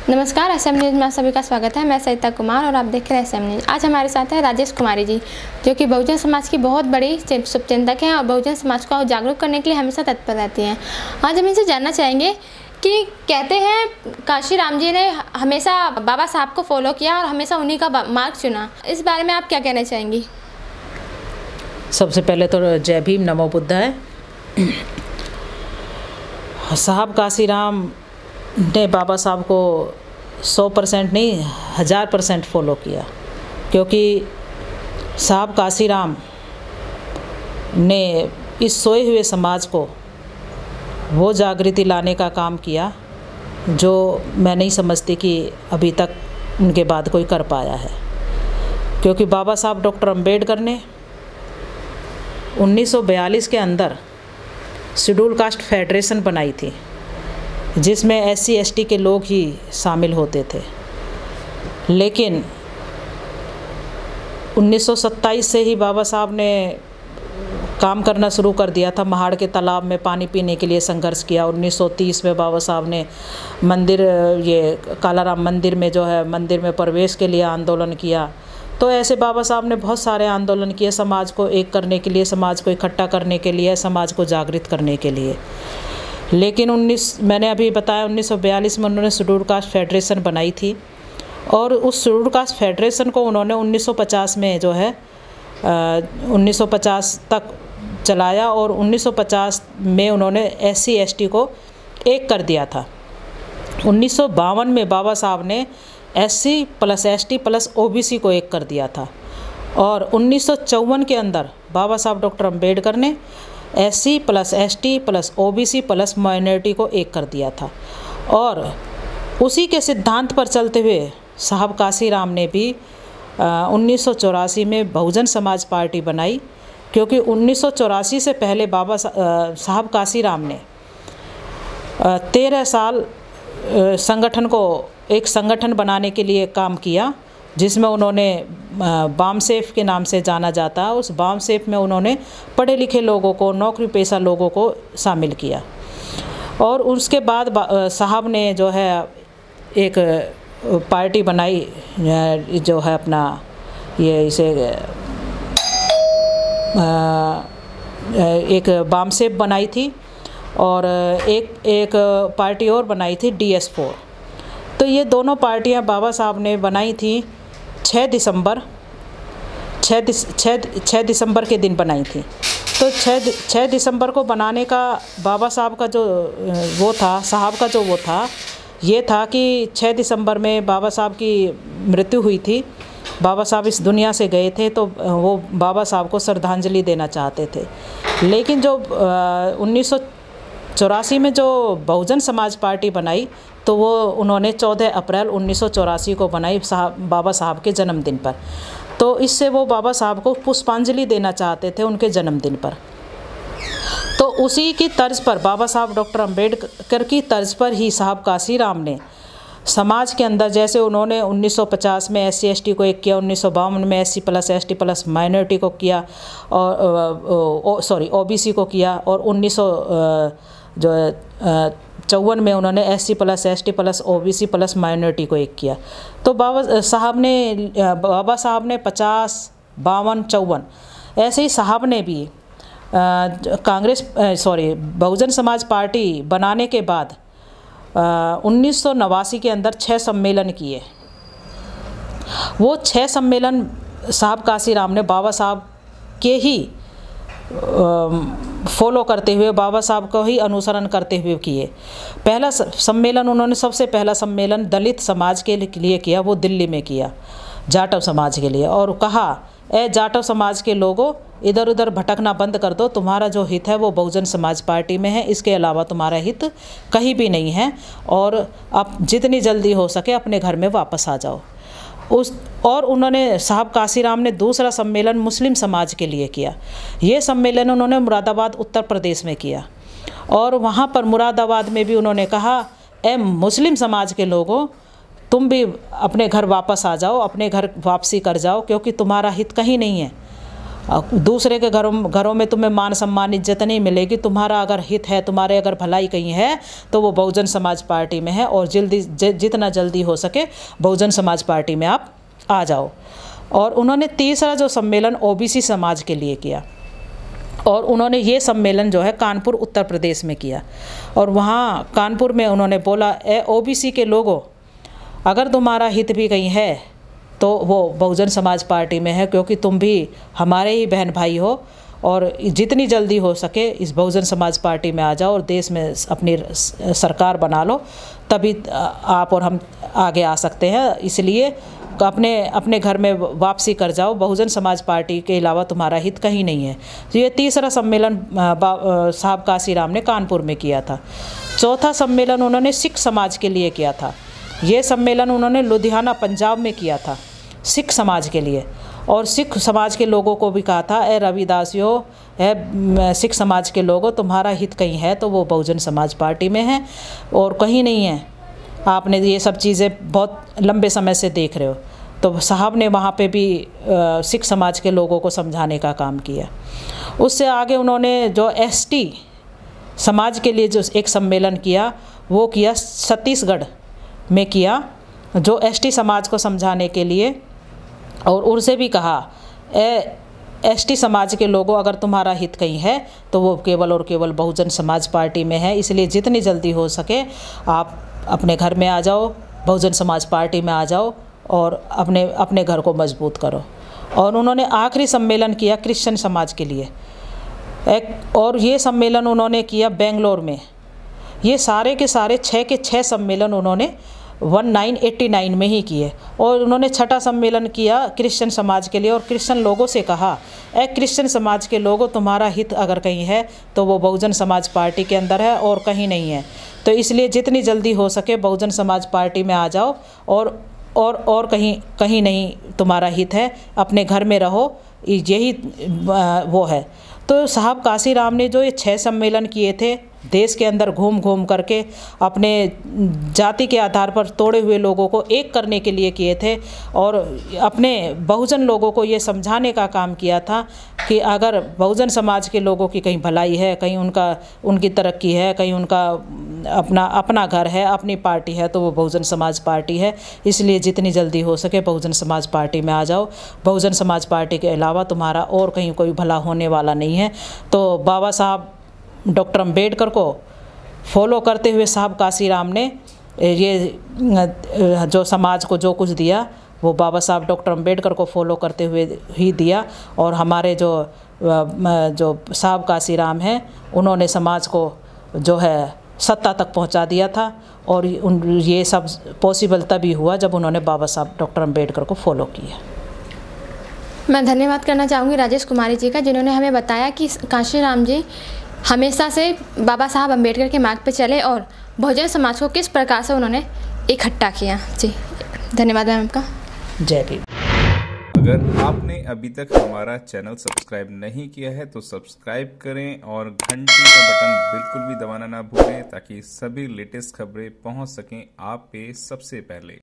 नमस्कार, SM news में आप सभी का स्वागत है। मैं सरिता कुमार और आप देख रहे हैं एसएम न्यूज़। आज हमारे साथ है राजेश कुमारी जी, जो कि बहुजन समाज की बहुत बड़ी शुभचिंतक हैं और बहुजन समाज को जागरूक करने के लिए हमेशा तत्पर रहती हैं। आज हम इनसे जानना चाहेंगे कि कहते हैं काशी राम जी ने हमेशा बाबा साहब को फॉलो किया और हमेशा उन्हीं का मार्ग चुना। इस बारे में आप क्या कहना चाहेंगी? सबसे पहले तो जय भीम, नमो बुद्धाय। साहब काशी राम ने बाबा साहब को 100% नहीं 1000% फॉलो किया, क्योंकि साहब काशी राम ने इस सोए हुए समाज को वो जागृति लाने का काम किया जो मैं नहीं समझती कि अभी तक उनके बाद कोई कर पाया है। क्योंकि बाबा साहब डॉक्टर अंबेडकर ने 1942 के अंदर शेड्यूल कास्ट फेडरेशन बनाई थी, जिसमें SC ST के लोग ही शामिल होते थे। लेकिन 1927 से ही बाबा साहब ने काम करना शुरू कर दिया था। महाड़ के तालाब में पानी पीने के लिए संघर्ष किया। 1930 में बाबा साहब ने मंदिर, ये कालाराम मंदिर में जो है, मंदिर में प्रवेश के लिए आंदोलन किया। तो ऐसे बाबा साहब ने बहुत सारे आंदोलन किए, समाज को एक करने के लिए, समाज को इकट्ठा करने के लिए, समाज को जागृत करने के लिए। लेकिन मैंने अभी बताया 1942 में उन्होंने शेड्यूल कास्ट फेडरेशन बनाई थी, और उस शेड्यूल कास्ट फेडरेशन को उन्होंने 1950 में जो है 1950 तक चलाया, और 1950 में उन्होंने SC ST को एक कर दिया था। 1952 में बाबा साहब ने SC + ST + OBC को एक कर दिया था, और 1954 के अंदर बाबा साहब डॉक्टर अंबेडकर ने SC + ST + OBC + माइनॉरिटी को एक कर दिया था। और उसी के सिद्धांत पर चलते हुए साहब काशी राम ने भी 1984 में बहुजन समाज पार्टी बनाई, क्योंकि 1984 से पहले बाबा साहब काशी राम ने 13 साल एक संगठन बनाने के लिए काम किया, जिसमें उन्होंने बामसेफ के नाम से जाना जाता है। उस बामसेफ में उन्होंने पढ़े लिखे लोगों को, नौकरी पेशा लोगों को शामिल किया। और उसके बाद साहब ने जो है एक पार्टी बनाई, जो है अपना ये इसे एक बामसेफ बनाई थी, और एक पार्टी और बनाई थी DS4। तो ये दोनों पार्टियां बाबा साहब ने बनाई थी 6 दिसंबर के दिन बनाई थी। तो 6 दिसंबर को बनाने का बाबा साहब का जो वो था, साहब का जो वो था, ये था कि 6 दिसंबर में बाबा साहब की मृत्यु हुई थी। बाबा साहब इस दुनिया से गए थे, तो वो बाबा साहब को श्रद्धांजलि देना चाहते थे। लेकिन जो 1984 में जो बहुजन समाज पार्टी बनाई, तो वो उन्होंने 14 अप्रैल 1984 को बनाई, बाबा साहब के जन्मदिन पर। तो इससे वो बाबा साहब को पुष्पांजलि देना चाहते थे उनके जन्मदिन पर। तो उसी की तर्ज पर, बाबा साहब डॉक्टर अंबेडकर की तर्ज पर ही साहब काशी राम ने समाज के अंदर, जैसे उन्होंने 1950 में SC ST को एक किया, 1952 में SC + ST + माइनॉरिटी को किया, और OBC को किया, और 1954 में उन्होंने SC + ST + OBC + माइनॉरिटी को एक किया। तो बाबा साहब ने 50, 52, 54 ऐसे ही साहब ने भी बहुजन समाज पार्टी बनाने के बाद 1989 के अंदर 6 सम्मेलन किए। वो 6 सम्मेलन साहब काशी राम ने बाबा साहब के ही फॉलो करते हुए, बाबा साहब को ही अनुसरण करते हुए किए। पहला सम्मेलन उन्होंने, सबसे पहला सम्मेलन दलित समाज के लिए किया, वो दिल्ली में किया, जाटव समाज के लिए। और कहा, ए जाटव समाज के लोगों, इधर उधर भटकना बंद कर दो, तुम्हारा जो हित है वो बहुजन समाज पार्टी में है, इसके अलावा तुम्हारा हित कहीं भी नहीं है, और आप जितनी जल्दी हो सके अपने घर में वापस आ जाओ। और उन्होंने, साहब काशी राम ने दूसरा सम्मेलन मुस्लिम समाज के लिए किया। ये सम्मेलन उन्होंने मुरादाबाद, उत्तर प्रदेश में किया, और वहाँ पर मुरादाबाद में भी उन्होंने कहा, ए मुस्लिम समाज के लोगों, तुम भी अपने घर वापस आ जाओ, अपने घर वापसी कर जाओ, क्योंकि तुम्हारा हित कहीं नहीं है। दूसरे के घरों में तुम्हें मान सम्मान इज्जत नहीं मिलेगी। तुम्हारा अगर हित है, तुम्हारे अगर भलाई कहीं है तो वो बहुजन समाज पार्टी में है, और जितना जल्दी हो सके बहुजन समाज पार्टी में आप आ जाओ। और उन्होंने तीसरा जो सम्मेलन ओबीसी समाज के लिए किया, और उन्होंने ये सम्मेलन जो है कानपुर उत्तर प्रदेश में किया। और वहाँ कानपुर में उन्होंने बोला, ओबीसी के लोगों, अगर तुम्हारा हित भी कहीं है तो वो बहुजन समाज पार्टी में है, क्योंकि तुम भी हमारे ही बहन भाई हो, और जितनी जल्दी हो सके इस बहुजन समाज पार्टी में आ जाओ और देश में अपनी सरकार बना लो, तभी आप और हम आगे आ सकते हैं। इसलिए अपने घर में वापसी कर जाओ, बहुजन समाज पार्टी के अलावा तुम्हारा हित कहीं नहीं है। तो ये तीसरा सम्मेलन साहब काशीराम ने कानपुर में किया था। चौथा सम्मेलन उन्होंने सिख समाज के लिए किया था। ये सम्मेलन उन्होंने लुधियाना पंजाब में किया था सिख समाज के लिए, और सिख समाज के लोगों को भी कहा था, रविदासियों, सिख समाज के लोगों, तुम्हारा हित कहीं है तो वो बहुजन समाज पार्टी में है और कहीं नहीं है। आपने ये सब चीज़ें बहुत लंबे समय से देख रहे हो। तो साहब ने वहाँ पे भी सिख समाज के लोगों को समझाने का काम किया। उससे आगे उन्होंने जो एसटी समाज के लिए जो एक सम्मेलन किया, वो किया छत्तीसगढ़ में किया, जो एसटी समाज को समझाने के लिए। और उनसे भी कहा, एसटी समाज के लोगों, अगर तुम्हारा हित कहीं है तो वो केवल और केवल बहुजन समाज पार्टी में है। इसलिए जितनी जल्दी हो सके आप अपने घर में आ जाओ, बहुजन समाज पार्टी में आ जाओ और अपने घर को मजबूत करो। और उन्होंने आखिरी सम्मेलन किया क्रिश्चियन समाज के लिए, और ये सम्मेलन उन्होंने किया बेंगलोर में। ये सारे के सारे 6 के 6 सम्मेलन उन्होंने 1989 में ही किए। और उन्होंने छठा सम्मेलन किया क्रिश्चियन समाज के लिए, और क्रिश्चियन लोगों से कहा, क्रिश्चियन समाज के लोगों, तुम्हारा हित अगर कहीं है तो वो बहुजन समाज पार्टी के अंदर है और कहीं नहीं है। तो इसलिए जितनी जल्दी हो सके बहुजन समाज पार्टी में आ जाओ, और कहीं नहीं तुम्हारा हित है, अपने घर में रहो, यही वो है। तो साहब काशीराम ने जो ये 6 सम्मेलन किए थे, देश के अंदर घूम घूम करके अपने जाति के आधार पर तोड़े हुए लोगों को एक करने के लिए किए थे, और अपने बहुजन लोगों को ये समझाने का काम किया था कि अगर बहुजन समाज के लोगों की कहीं भलाई है, कहीं उनकी तरक्की है, कहीं उनका अपना घर है, अपनी पार्टी है, तो वो बहुजन समाज पार्टी है। इसलिए जितनी जल्दी हो सके बहुजन समाज पार्टी में आ जाओ। बहुजन समाज पार्टी के अलावा तुम्हारा और कहीं कोई भला होने वाला नहीं है। तो बाबा साहब डॉक्टर अम्बेडकर को फॉलो करते हुए साहब काशीराम ने ये जो समाज को जो कुछ दिया, वो बाबा साहब डॉक्टर अम्बेडकर को फॉलो करते हुए ही दिया। और हमारे जो साहब काशीराम हैं, उन्होंने समाज को जो है सत्ता तक पहुंचा दिया था। और ये सब पॉसिबल तभी हुआ जब उन्होंने बाबा साहब डॉक्टर अम्बेडकर को फॉलो किया। मैं धन्यवाद करना चाहूँगी राजेश कुमारी जी का, जिन्होंने हमें बताया कि काशीराम जी हमेशा से बाबा साहब अम्बेडकर के मार्ग पर चले और बहुजन समाज को किस प्रकार से उन्होंने इकट्ठा किया। जी धन्यवाद मैम आपका। जय भीम। अगर आपने अभी तक हमारा चैनल सब्सक्राइब नहीं किया है तो सब्सक्राइब करें और घंटी का बटन बिल्कुल भी दबाना ना भूलें, ताकि सभी लेटेस्ट खबरें पहुंच सकें आप पे सबसे पहले।